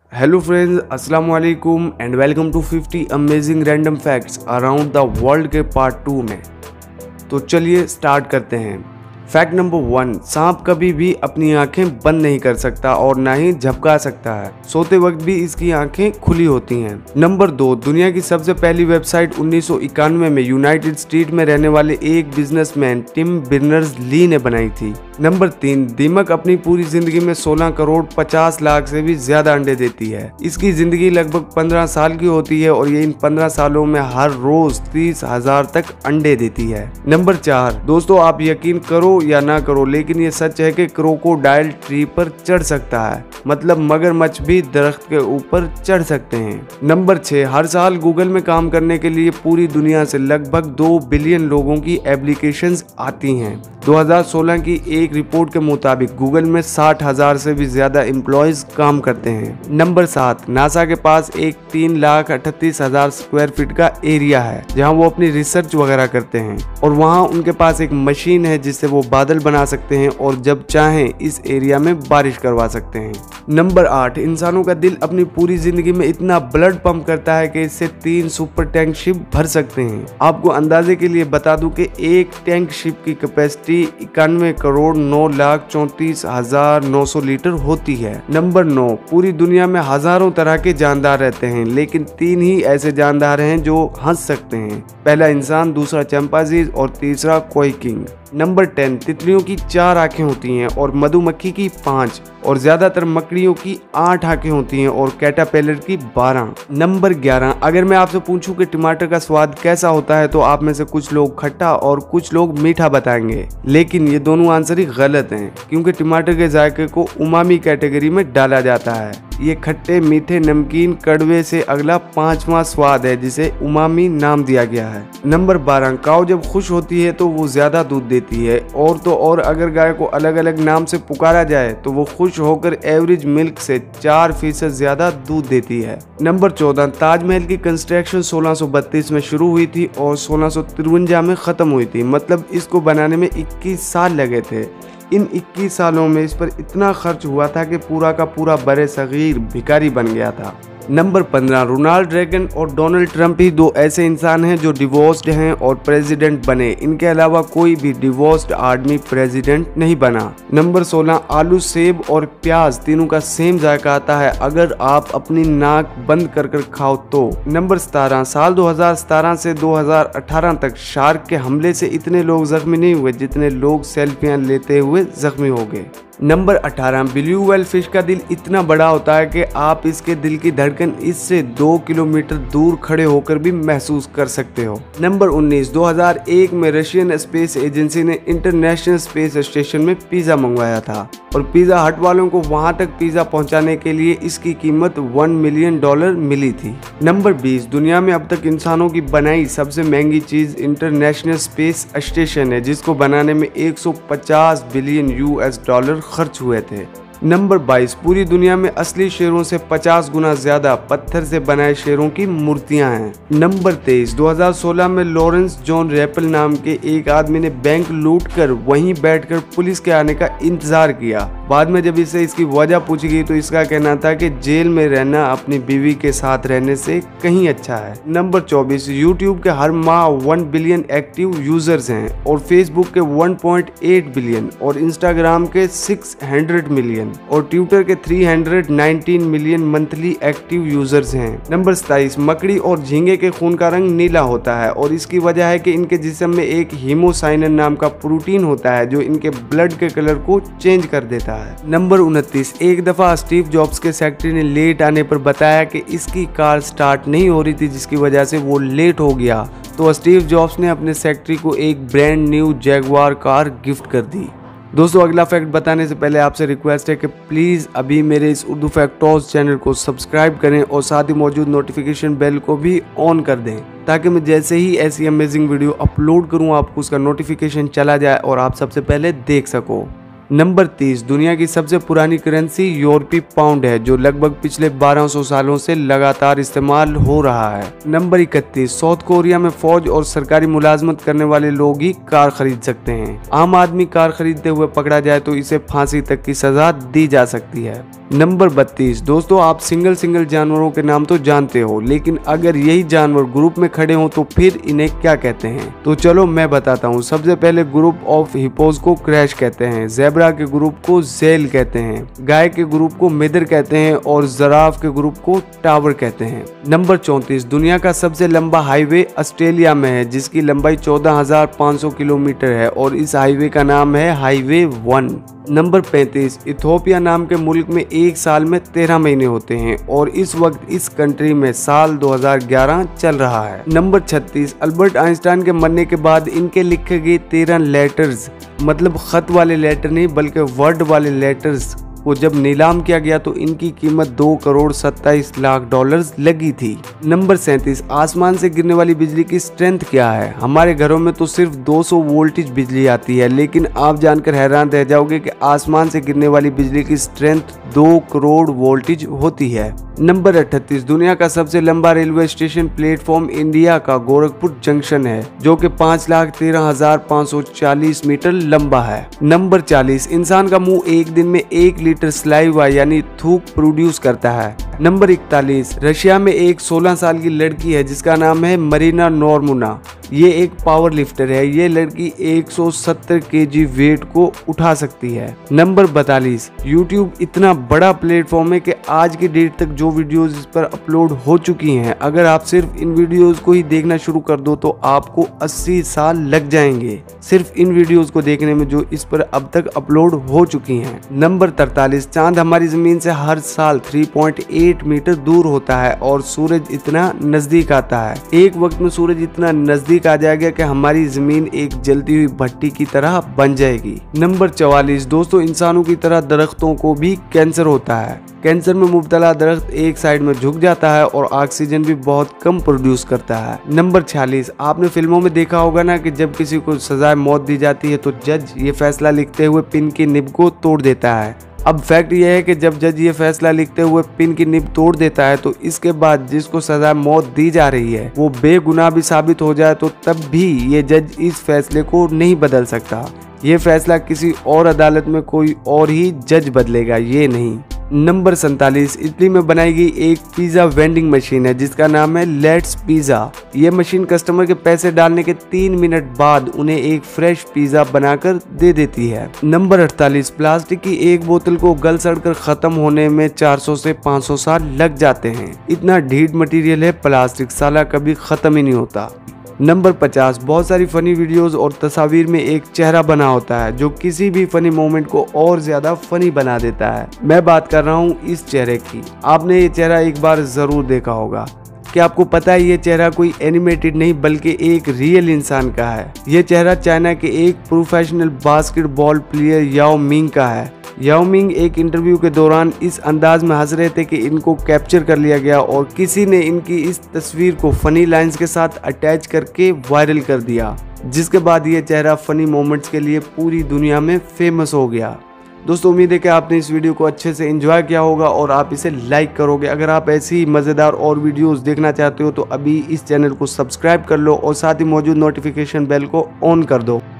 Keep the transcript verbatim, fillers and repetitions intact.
Hello friends, अस्सलाम वालेकुम and welcome to fifty amazing random facts around the world के part two में। तो चलिए स्टार्ट करते हैं। फैक्ट नंबर वन, सांप कभी भी अपनी आंखें बंद नहीं कर सकता और ना ही झपका सकता है। सोते वक्त भी इसकी आंखें खुली होती हैं। नंबर दो, दुनिया की सबसे पहली वेबसाइट उन्नीस सौ इक्यानवे में यूनाइटेड स्टेट में रहने वाले एक बिजनेसमैन टिम बिर्नर्स-ली ने बनाई थी। नंबर तीन, दीमक अपनी पूरी जिंदगी में सोलह करोड़ पचास लाख से भी ज्यादा अंडे देती है। इसकी जिंदगी लगभग पंद्रह साल की होती है और ये इन पंद्रह सालों में हर रोज तीस हजार तक अंडे देती है। नंबर चार, दोस्तों आप यकीन करो या ना करो लेकिन ये सच है कि क्रोकोडाइल ट्री पर चढ़ सकता है, मतलब मगरमच्छ भी दरख्त के ऊपर चढ़ सकते हैं। नंबर छह, हर साल गूगल में काम करने के लिए पूरी दुनिया से लगभग दो बिलियन लोगों की एप्लीकेशंस आती हैं। दो हज़ार सोलह की एक रिपोर्ट के मुताबिक गूगल में साठ हजार से भी ज्यादा एम्प्लॉयज काम करते हैं। नंबर सात, नासा के पास एक तीन लाख अठतीस हजार स्क्वायर फीट का एरिया है जहां वो अपनी रिसर्च वगैरह करते हैं और वहां उनके पास एक मशीन है जिससे वो बादल बना सकते हैं और जब चाहें इस एरिया में बारिश करवा सकते हैं। नंबर आठ, इंसानों का दिल अपनी पूरी जिंदगी में इतना ब्लड पंप करता है कि इससे तीन सुपर टैंक शिप भर सकते हैं। आपको अंदाजे के लिए बता दूं कि एक टैंक शिप की कैपेसिटी इक्यानवे करोड़ नौ लाख चौंतीस हजार नौ सौ लीटर होती है। नंबर नौ, पूरी दुनिया में हजारों तरह के जानदार रहते हैं लेकिन तीन ही ऐसे जानदार हैं जो हंस सकते हैं। पहला इंसान, दूसरा चंपाजीज और तीसरा कोई किंग। नंबर टेन, तितलियों की चार आंखें होती हैं और मधुमक्खी की पांच और ज्यादातर मकड़ियों की आठ आंखें होती हैं और कैटरपिलर की बारह। नंबर ग्यारह, अगर मैं आपसे पूछूं कि टमाटर का स्वाद कैसा होता है तो आप में से कुछ लोग खट्टा और कुछ लोग मीठा बताएंगे, लेकिन ये दोनों आंसर ही गलत हैं क्योंकि टमाटर के जायके को उमामी कैटेगरी में डाला जाता है। ये खट्टे मीठे नमकीन कड़वे से अगला पांचवा स्वाद है जिसे उमामी नाम दिया गया है। नंबर बारह, काऊ जब खुश होती है तो वो ज्यादा दूध देती है और तो और अगर गाय को अलग अलग नाम से पुकारा जाए तो वो खुश होकर एवरेज मिल्क से चार फीसद ज्यादा दूध देती है। नंबर चौदह, ताजमहल की कंस्ट्रक्शन सोलह सौ बत्तीस में शुरू हुई थी और सोलह सौ तिरवंजा में खत्म हुई थी, मतलब इसको बनाने में इक्कीस साल लगे थे। इन इक्कीस सालों में इस पर इतना खर्च हुआ था कि पूरा का पूरा बड़े सगीर भिखारी बन गया था। नंबर पंद्रह, रोनाल्ड रेगन और डोनाल्ड ट्रंप ही दो ऐसे इंसान हैं जो डिवोर्स्ड हैं और प्रेसिडेंट बने। इनके अलावा कोई भी डिवोर्स्ड आदमी प्रेसिडेंट नहीं बना। नंबर सोलह, आलू सेब और प्याज तीनों का सेम जायका आता है अगर आप अपनी नाक बंद कर कर खाओ तो। नंबर सतारह, साल दो हज़ार सतारह से दो हज़ार अठारह तक शार्क के हमले से इतने लोग जख्मी नहीं हुए जितने लोग सेल्फियां लेते हुए जख्मी हो गए। नंबर अठारह, ब्लू व्हेल फिश का दिल इतना बड़ा होता है कि आप इसके दिल की धड़कन इससे दो किलोमीटर दूर खड़े होकर भी महसूस कर सकते हो। नंबर उन्नीस, दो हज़ार एक में रशियन स्पेस एजेंसी ने इंटरनेशनल स्पेस स्टेशन में पिज्जा मंगवाया था और पिज्जा हट वालों को वहां तक पिज्जा पहुंचाने के लिए इसकी कीमत वन मिलियन डॉलर मिली थी। नंबर बीस, दुनिया में अब तक इंसानों की बनाई सबसे महंगी चीज इंटरनेशनल स्पेस स्टेशन है जिसको बनाने में एक सौ पचास बिलियन यूएस डॉलर खर्च हुए थे। नंबर बाईस, पूरी दुनिया में असली शेरों से पचास गुना ज्यादा पत्थर से बनाए शेरों की मूर्तियां हैं। नंबर तेईस, दो हज़ार सोलह में लॉरेंस जॉन रैपल नाम के एक आदमी ने बैंक लूटकर वहीं बैठकर पुलिस के आने का इंतजार किया। बाद में जब इससे इसकी वजह पूछी गई तो इसका कहना था कि जेल में रहना अपनी बीवी के साथ रहने से कहीं अच्छा है। नंबर चौबीस, यूट्यूब के हर माह वन बिलियन एक्टिव यूजर्स हैं और फेसबुक के वन पॉइंट एट बिलियन और इंस्टाग्राम के छह सौ मिलियन और ट्विटर के तीन सौ उन्नीस मिलियन मंथली एक्टिव यूजर्स हैं। नंबर सत्ताईस, मकड़ी और झींगे के खून का रंग नीला होता है और इसकी वजह है कि इनके जिस्म में एक हीमोसाइनिन नाम का प्रोटीन होता है जो इनके ब्लड के कलर को चेंज कर देता है। नंबर उनतीस, एक दफा स्टीव जॉब्स के सेक्रेटरी ने लेट आने पर बताया कि इसकी कार स्टार्ट नहीं हो रही थी जिसकी वजह से वो लेट हो गया, तो स्टीव जॉब्स ने अपने सेक्रेटरी को एक brand new Jaguar car gift कर दी। दोस्तों अगला फैक्ट बताने से पहले आपसे रिक्वेस्ट है कि प्लीज़ अभी मेरे इस उर्दू फैक्टोस चैनल को सब्सक्राइब करें और साथ ही मौजूद नोटिफिकेशन बेल को भी ऑन कर दें ताकि मैं जैसे ही ऐसी अमेजिंग वीडियो अपलोड करूं आपको उसका नोटिफिकेशन चला जाए और आप सबसे पहले देख सको। नंबर तीस, दुनिया की सबसे पुरानी करेंसी यूरोपीय पाउंड है जो लगभग पिछले बारह सौ सालों से लगातार इस्तेमाल हो रहा है। नंबर इकतीस, साउथ कोरिया में फौज और सरकारी मुलाजमत करने वाले लोग ही कार खरीद सकते हैं। आम आदमी कार खरीदते हुए पकड़ा जाए तो इसे फांसी तक की सजा दी जा सकती है। नंबर बत्तीस, दोस्तों आप सिंगल सिंगल जानवरों के नाम तो जानते हो, लेकिन अगर यही जानवर ग्रुप में खड़े हों तो फिर इन्हें क्या कहते हैं? तो चलो मैं बताता हूँ। सबसे पहले ग्रुप ऑफ हिपोज को क्रैश कहते हैं, ज़ेब्रा के ग्रुप को ज़ेल कहते हैं, गाय के ग्रुप को मिदर कहते हैं और जराफ के ग्रुप को टावर कहते हैं। नंबर चौंतीस, दुनिया का सबसे लंबा हाईवे ऑस्ट्रेलिया में है जिसकी लंबाई चौदह हजार पाँच सौ किलोमीटर है और इस हाईवे का नाम है हाईवे वन। नंबर पैंतीस, इथोपिया नाम के मुल्क में एक साल में तेरह महीने होते हैं और इस वक्त इस कंट्री में साल दो हज़ार ग्यारह चल रहा है। नंबर छत्तीस, अल्बर्ट आइंस्टाइन के मरने के बाद इनके लिखे गए तेरह लेटर्स, मतलब खत वाले लेटर नहीं बल्कि वर्ड वाले लेटर्स को जब नीलाम किया गया तो इनकी कीमत दो करोड़ सत्ताईस लाख डॉलर्स लगी थी। नंबर सैंतीस, आसमान से गिरने वाली बिजली की स्ट्रेंथ क्या है? हमारे घरों में तो सिर्फ दो सौ वोल्टेज बिजली आती है, लेकिन आप जानकर हैरान रह जाओगे कि आसमान से गिरने वाली बिजली की स्ट्रेंथ दो करोड़ वोल्टेज होती है। नंबर अठतीस, दुनिया का सबसे लंबा रेलवे स्टेशन प्लेटफॉर्म इंडिया का गोरखपुर जंक्शन है जो कि पाँच लाख तेरह हजार पाँच सौ चालीस मीटर लंबा है। नंबर चालीस, इंसान का मुंह एक दिन में एक लीटर सलाइवा यानी थूक प्रोड्यूस करता है। नंबर इकतालीस, रशिया में एक सोलह साल की लड़की है जिसका नाम है मरीना नॉर्मुना। ये एक पावर लिफ्टर है। ये लड़की एक सौ सत्तर केजी वेट को उठा सकती है। नंबर बयालीस, यूट्यूब इतना बड़ा प्लेटफॉर्म है कि आज की डेट तक जो वीडियोस इस पर अपलोड हो चुकी हैं, अगर आप सिर्फ इन वीडियोस को ही देखना शुरू कर दो तो आपको अस्सी साल लग जाएंगे सिर्फ इन वीडियोस को देखने में जो इस पर अब तक अपलोड हो चुकी हैं। नंबर तैंतालीस, चांद हमारी जमीन से हर साल तीन पॉइंट आठ मीटर दूर होता है और सूरज इतना नजदीक आता है। एक वक्त में सूरज इतना नजदीक आ जाएगा कि हमारी जमीन एक जलती हुई भट्टी की तरह बन जाएगी। नंबर चौवालीस, दोस्तों इंसानों की तरह दरख्तों को भी कैंसर होता है। कैंसर में मुब्तला दरख्त एक साइड में झुक जाता है और ऑक्सीजन भी बहुत कम प्रोड्यूस करता है। नंबर छियालीस, आपने फिल्मों में देखा होगा ना कि जब किसी को सजाए मौत दी जाती है तो जज ये फैसला लिखते हुए पिन की निब को तोड़ देता है। अब फैक्ट यह है कि जब जज ये फैसला लिखते हुए पिन की निब तोड़ देता है तो इसके बाद जिसको सजा मौत दी जा रही है वो बेगुनाह भी साबित हो जाए तो तब भी ये जज इस फैसले को नहीं बदल सकता। ये फैसला किसी और अदालत में कोई और ही जज बदलेगा, ये नहीं। नंबर सैंतालीस, इटली में बनाई गई एक पिज्जा वेंडिंग मशीन है जिसका नाम है लेट्स पिज्जा। ये मशीन कस्टमर के पैसे डालने के तीन मिनट बाद उन्हें एक फ्रेश पिज्जा बनाकर दे देती है। नंबर अड़तालीस, प्लास्टिक की एक बोतल को गल सड़कर खत्म होने में चार सौ से पाँच सौ साल लग जाते हैं। इतना ढीठ मटेरियल है प्लास्टिक, साला कभी खत्म ही नहीं होता। नंबर पचास, बहुत सारी फनी वीडियोस और तस्वीर में एक चेहरा बना होता है जो किसी भी फनी मोमेंट को और ज्यादा फनी बना देता है। मैं बात कर रहा हूँ इस चेहरे की। आपने ये चेहरा एक बार जरूर देखा होगा। क्या आपको पता है ये चेहरा कोई एनिमेटेड नहीं बल्कि एक रियल इंसान का है। ये चेहरा चाइना के एक professional basketball player Yao Ming का है। याओ मिंग एक इंटरव्यू के दौरान इस अंदाज में हंस रहे थे कि इनको कैप्चर कर लिया गया और किसी ने इनकी इस तस्वीर को फनी लाइंस के साथ अटैच करके वायरल कर दिया, जिसके बाद ये चेहरा फनी मोमेंट्स के लिए पूरी दुनिया में फेमस हो गया। दोस्तों उम्मीद है कि आपने इस वीडियो को अच्छे से एंजॉय किया होगा और आप इसे लाइक करोगे। अगर आप ऐसी मज़ेदार और वीडियोस देखना चाहते हो तो अभी इस चैनल को सब्सक्राइब कर लो और साथ ही मौजूद नोटिफिकेशन बेल को ऑन कर दो।